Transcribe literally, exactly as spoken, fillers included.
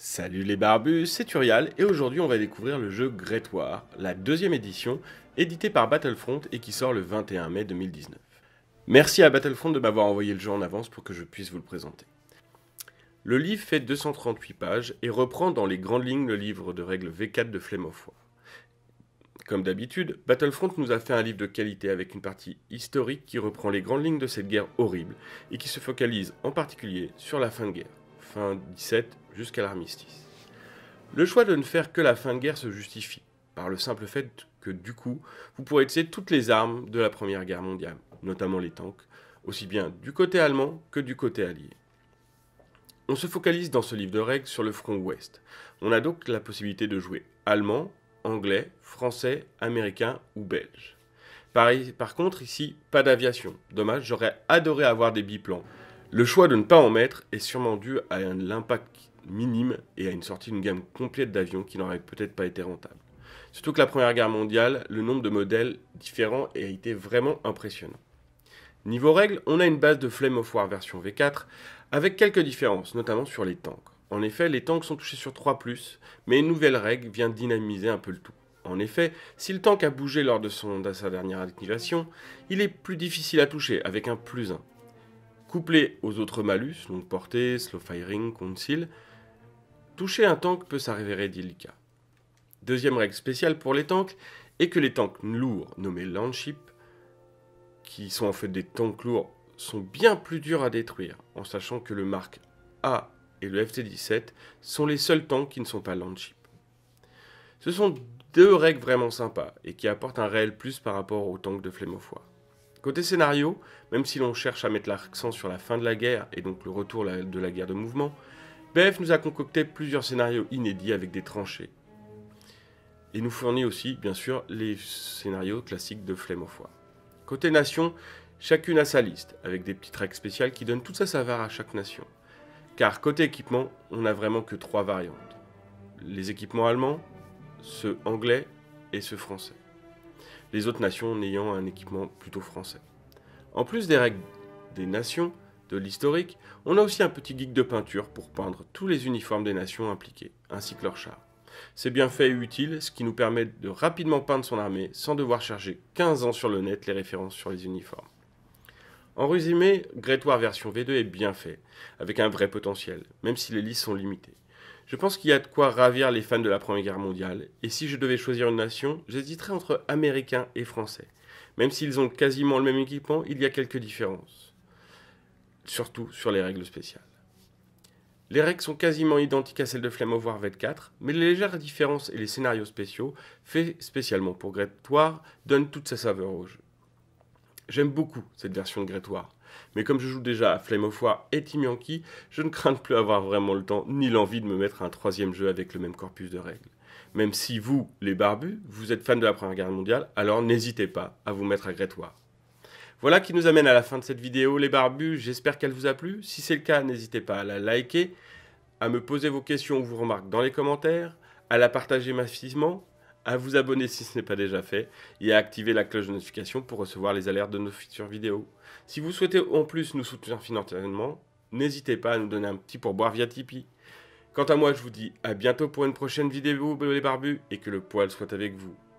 Salut les barbus, c'est Urial et aujourd'hui on va découvrir le jeu Great War, la deuxième édition, édité par Battlefront et qui sort le vingt et un mai deux mille dix-neuf. Merci à Battlefront de m'avoir envoyé le jeu en avance pour que je puisse vous le présenter. Le livre fait deux cent trente-huit pages et reprend dans les grandes lignes le livre de règles V quatre de Flame of War. Comme d'habitude, Battlefront nous a fait un livre de qualité avec une partie historique qui reprend les grandes lignes de cette guerre horrible et qui se focalise en particulier sur la fin de guerre, fin dix-sept jusqu'à l'armistice. Le choix de ne faire que la fin de guerre se justifie par le simple fait que du coup, vous pourrez utiliser toutes les armes de la Première Guerre mondiale, notamment les tanks, aussi bien du côté allemand que du côté allié. On se focalise dans ce livre de règles sur le front ouest. On a donc la possibilité de jouer allemand, anglais, français, américain ou belge. Pareil, par contre, ici, pas d'aviation. Dommage, j'aurais adoré avoir des biplans. Le choix de ne pas en mettre est sûrement dû à l'impact minime et à une sortie d'une gamme complète d'avions qui n'aurait peut-être pas été rentable. Surtout que la Première Guerre mondiale, le nombre de modèles différents a été vraiment impressionnant. Niveau règles, on a une base de Flame of War version V quatre avec quelques différences, notamment sur les tanks. En effet, les tanks sont touchés sur trois plus, mais une nouvelle règle vient dynamiser un peu le tout. En effet, si le tank a bougé lors de, son, de sa dernière activation, il est plus difficile à toucher avec un plus un. Couplé aux autres malus, donc portée, slow firing, conceal, toucher un tank peut s'avérer délicat. Deuxième règle spéciale pour les tanks est que les tanks lourds nommés Landship, qui sont en fait des tanks lourds, sont bien plus durs à détruire, en sachant que le Mark A et le F T dix-sept sont les seuls tanks qui ne sont pas Landship. Ce sont deux règles vraiment sympas et qui apportent un réel plus par rapport aux tanks de Flame of War. Côté scénario, même si l'on cherche à mettre l'accent sur la fin de la guerre et donc le retour de la guerre de mouvement, B F nous a concocté plusieurs scénarios inédits avec des tranchées. Et nous fournit aussi, bien sûr, les scénarios classiques de Flame of War. Côté nation, chacune a sa liste, avec des petites règles spéciales qui donnent toute sa saveur à chaque nation. Car côté équipement, on n'a vraiment que trois variantes. Les équipements allemands, ceux anglais et ceux français. Les autres nations n'ayant un équipement plutôt français. En plus des règles des nations, de l'historique, on a aussi un petit geek de peinture pour peindre tous les uniformes des nations impliquées, ainsi que leurs chars. C'est bien fait et utile, ce qui nous permet de rapidement peindre son armée sans devoir chercher quinze ans sur le net les références sur les uniformes. En résumé, Great War version V deux est bien fait, avec un vrai potentiel, même si les listes sont limitées. Je pense qu'il y a de quoi ravir les fans de la Première Guerre mondiale, et si je devais choisir une nation, j'hésiterais entre Américains et Français. Même s'ils ont quasiment le même équipement, il y a quelques différences. Surtout sur les règles spéciales. Les règles sont quasiment identiques à celles de Flame of War V quatre, mais les légères différences et les scénarios spéciaux, faits spécialement pour Great War, donnent toute sa saveur au jeu. J'aime beaucoup cette version de Great War, mais comme je joue déjà à Flame of War et Team Yankee, je ne crains plus avoir vraiment le temps ni l'envie de me mettre à un troisième jeu avec le même corpus de règles. Même si vous, les barbus, vous êtes fans de la Première Guerre mondiale, alors n'hésitez pas à vous mettre à Great War. Voilà qui nous amène à la fin de cette vidéo, les barbus, j'espère qu'elle vous a plu. Si c'est le cas, n'hésitez pas à la liker, à me poser vos questions ou vos remarques dans les commentaires, à la partager massivement, à vous abonner si ce n'est pas déjà fait, et à activer la cloche de notification pour recevoir les alertes de nos futures vidéos. Si vous souhaitez en plus nous soutenir financièrement, n'hésitez pas à nous donner un petit pourboire via Tipeee. Quant à moi, je vous dis à bientôt pour une prochaine vidéo, les barbus, et que le poil soit avec vous.